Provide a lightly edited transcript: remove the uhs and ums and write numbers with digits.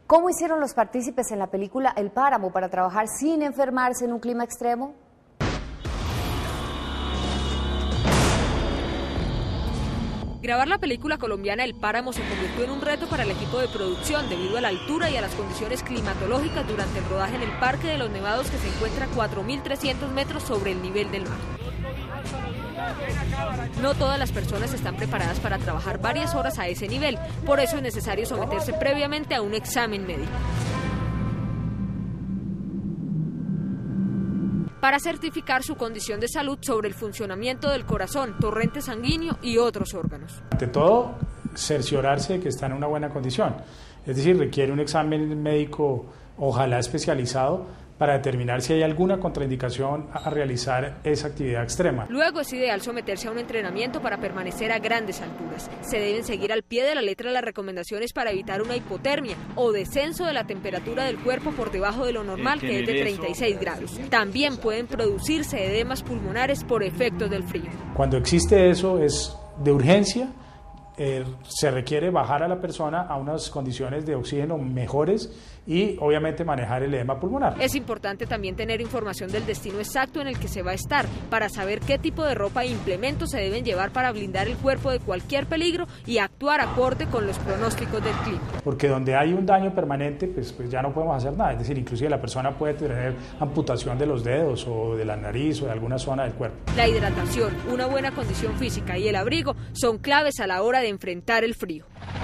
¿Cómo hicieron los partícipes en la película El Páramo para trabajar sin enfermarse en un clima extremo? Grabar la película colombiana El Páramo se convirtió en un reto para el equipo de producción debido a la altura y a las condiciones climatológicas durante el rodaje en el Parque de los Nevados, que se encuentra a 4.300 metros sobre el nivel del mar. No todas las personas están preparadas para trabajar varias horas a ese nivel, por eso es necesario someterse previamente a un examen médico. Para certificar su condición de salud sobre el funcionamiento del corazón, torrente sanguíneo y otros órganos. Ante todo, cerciorarse de que está en una buena condición, es decir, requiere un examen médico, ojalá especializado, para determinar si hay alguna contraindicación a realizar esa actividad extrema. Luego es ideal someterse a un entrenamiento para permanecer a grandes alturas. Se deben seguir al pie de la letra las recomendaciones para evitar una hipotermia o descenso de la temperatura del cuerpo por debajo de lo normal, que es de 36 grados. También pueden producirse edemas pulmonares por efectos del frío. Cuando existe eso es de urgencia. Se requiere bajar a la persona a unas condiciones de oxígeno mejores y obviamente manejar el edema pulmonar. Es importante también tener información del destino exacto en el que se va a estar para saber qué tipo de ropa e implementos se deben llevar para blindar el cuerpo de cualquier peligro y actuar acorde con los pronósticos del clima. Porque donde hay un daño permanente, pues ya no podemos hacer nada. Es decir, inclusive la persona puede tener amputación de los dedos o de la nariz o de alguna zona del cuerpo. La hidratación, una buena condición física y el abrigo son claves a la hora de enfrentar el frío.